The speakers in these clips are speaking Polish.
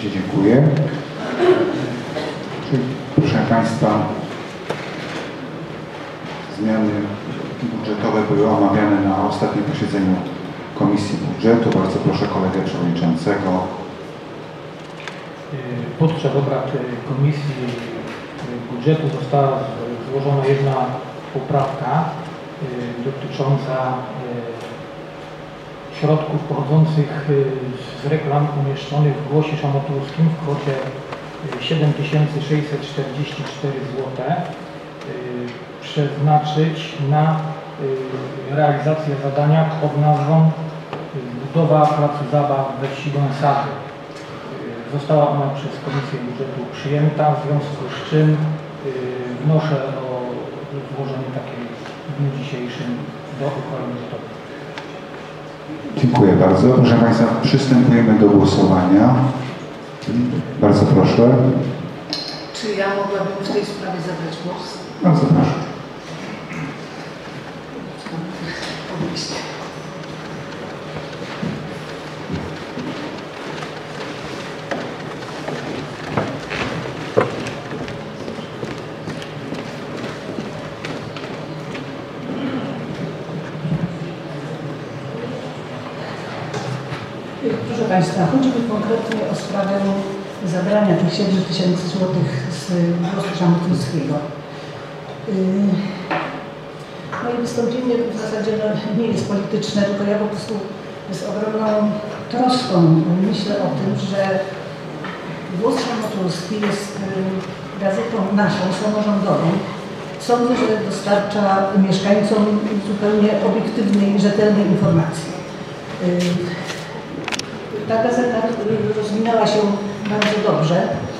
Całkowicie dziękuję. Proszę Państwa, zmiany budżetowe były omawiane na ostatnim posiedzeniu Komisji Budżetu. Bardzo proszę kolegę przewodniczącego. Podczas obrad Komisji Budżetu została złożona jedna poprawka dotycząca środków pochodzących z reklam umieszczonych w Głosie Szamotulskim w kwocie 7644 zł przeznaczyć na realizację zadania pod nazwą budowa placu zabaw we wsi Gąsady. Została ona przez Komisję Budżetu przyjęta, w związku z czym wnoszę o złożenie takiej w dniu dzisiejszym do uchwały budżetowej. Dziękuję bardzo. Proszę Państwa, przystępujemy do głosowania. Bardzo proszę. Czy ja mogłabym w tej sprawie zabrać głos? Bardzo proszę. Proszę Państwa, chodzi mi konkretnie o sprawę zabrania tych 7000 zł z Głosu Szamotulskiego. Moje wystąpienie w zasadzie nie jest polityczne, tylko ja po prostu z ogromną troską myślę o tym, że Głos Szamotulski jest gazetą naszą, samorządową. Sądzę, że dostarcza mieszkańcom zupełnie obiektywnej i rzetelnej informacji. Ta gazeta rozwinęła się bardzo dobrze,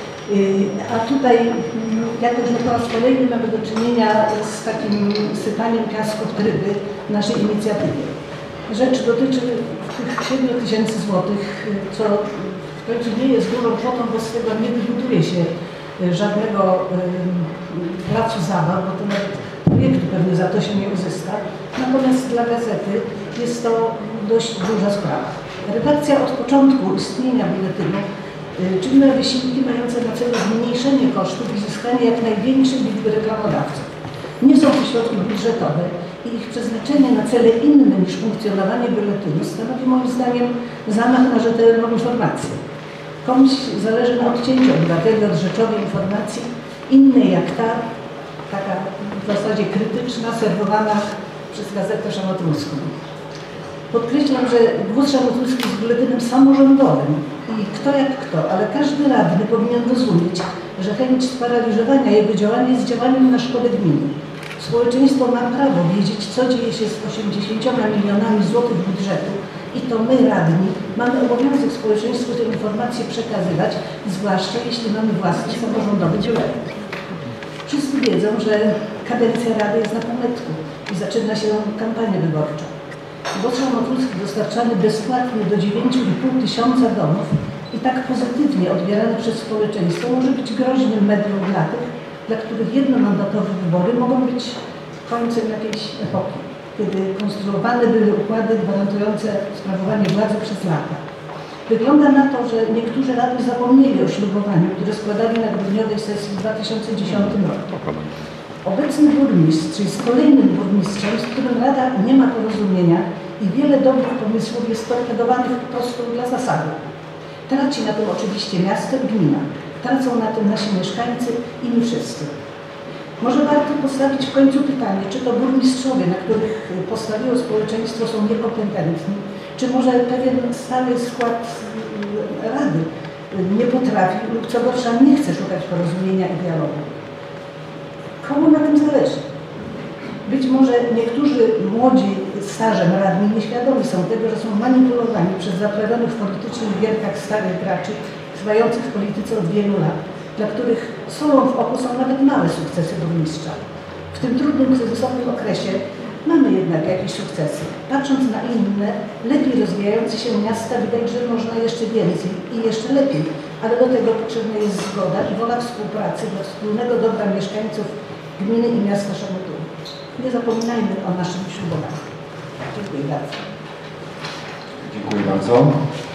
a tutaj jakoś po raz kolejny mamy do czynienia z takim sypaniem piasku w tryby naszej inicjatywy. Rzecz dotyczy tych 7000 zł, co w końcu nie jest dużą kwotą, bo z tego nie wybuduje się żadnego placu zabaw, bo to nawet projektu pewnie za to się nie uzyska. Natomiast dla gazety jest to dość duża sprawa. Redakcja od początku istnienia biuletynu czyniła wysiłki mające na celu zmniejszenie kosztów i zyskanie jak największej liczby reklamodawców. Nie są to środki budżetowe i ich przeznaczenie na cele inne niż funkcjonowanie biuletynu stanowi moim zdaniem zamach na rzetelną informację. Komuś zależy na odcięciu obywateli od rzeczowej informacji, innej jak ta, taka w zasadzie krytyczna, serwowana przez Gazetę Szamotulską. Podkreślam, że Głos Szamotulski jest biuletynem samorządowym i kto jak kto, ale każdy radny powinien rozumieć, że chęć sparaliżowania jego działania jest działaniem na szkodę gminy. Społeczeństwo ma prawo wiedzieć, co dzieje się z 80 milionami złotych budżetu i to my, radni, mamy obowiązek społeczeństwu tę informację przekazywać, zwłaszcza jeśli mamy własny samorządowy biuletyn. Wszyscy wiedzą, że kadencja Rady jest na półmetku i zaczyna się kampania wyborcza. Głos Szamotulski dostarczany bezpłatnie do 9,5 tysiąca domów i tak pozytywnie odbierany przez społeczeństwo może być groźnym medium dla tych, dla których jednomandatowe wybory mogą być końcem jakiejś epoki, kiedy konstruowane były układy gwarantujące sprawowanie władzy przez lata. Wygląda na to, że niektórzy radni zapomnieli o ślubowaniu, które składali na grudniowej sesji w 2010 roku. Obecny burmistrz jest kolejnym burmistrzem, z którym Rada nie ma porozumienia i wiele dobrych pomysłów jest torpedowanych po prostu dla zasady. Traci na tym oczywiście miasto i gmina. Tracą na tym nasi mieszkańcy i my wszyscy. Może warto postawić w końcu pytanie, czy to burmistrzowie, na których postawiło społeczeństwo, są niekompetentni, czy może pewien stały skład Rady nie potrafi lub co gorsza nie chce szukać porozumienia i dialogu. Komu na tym zależy? Być może niektórzy młodzi stażem radni nieświadomi są tego, że są manipulowani przez zaprawionych w politycznych gierkach starych graczy, trwających w polityce od wielu lat, dla których solą w oku są nawet małe sukcesy burmistrza. W tym trudnym, kryzysowym okresie mamy jednak jakieś sukcesy. Patrząc na inne, lepiej rozwijające się miasta, widać, że można jeszcze więcej i jeszcze lepiej, ale do tego potrzebna jest zgoda i wola współpracy dla wspólnego dobra mieszkańców gminy i miasta Szamotuł. Nie zapominajmy o naszym ślubowaniu. Dziękuję bardzo. Dziękuję bardzo.